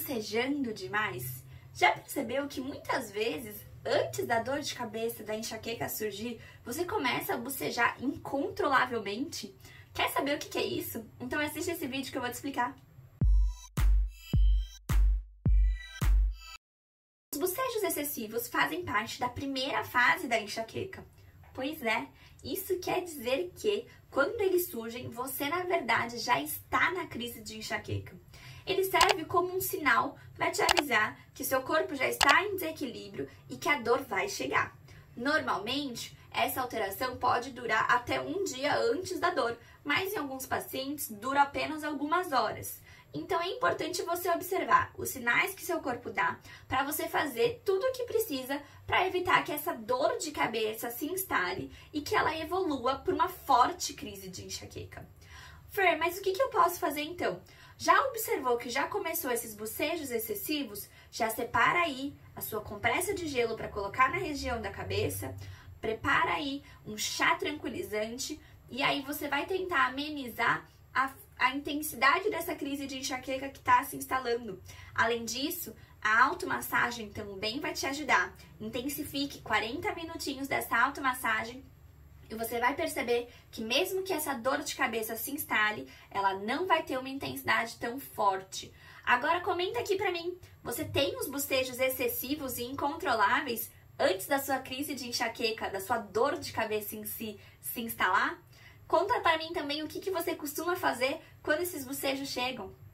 bocejando demais? Já percebeu que muitas vezes, antes da dor de cabeça, da enxaqueca surgir, você começa a bocejar incontrolavelmente? Quer saber o que é isso? Então assiste esse vídeo que eu vou te explicar. Os bocejos excessivos fazem parte da primeira fase da enxaqueca. Pois é, isso quer dizer que, quando eles surgem, você na verdade já está na crise de enxaqueca. Ele serve como um sinal para te avisar que seu corpo já está em desequilíbrio e que a dor vai chegar. Normalmente, essa alteração pode durar até um dia antes da dor, mas em alguns pacientes dura apenas algumas horas. Então é importante você observar os sinais que seu corpo dá para você fazer tudo o que precisa para evitar que essa dor de cabeça se instale e que ela evolua por uma forte crise de enxaqueca. Fer, mas o que eu posso fazer então? Já observou que já começou esses bocejos excessivos? Já separa aí a sua compressa de gelo para colocar na região da cabeça, prepara aí um chá tranquilizante e aí você vai tentar amenizar a intensidade dessa crise de enxaqueca que está se instalando. Além disso, a automassagem também vai te ajudar. Intensifique 40 minutinhos dessa automassagem e você vai perceber que mesmo que essa dor de cabeça se instale, ela não vai ter uma intensidade tão forte. Agora comenta aqui pra mim, você tem os bocejos excessivos e incontroláveis antes da sua crise de enxaqueca, da sua dor de cabeça em si se instalar? Conta pra mim também o que você costuma fazer quando esses bocejos chegam.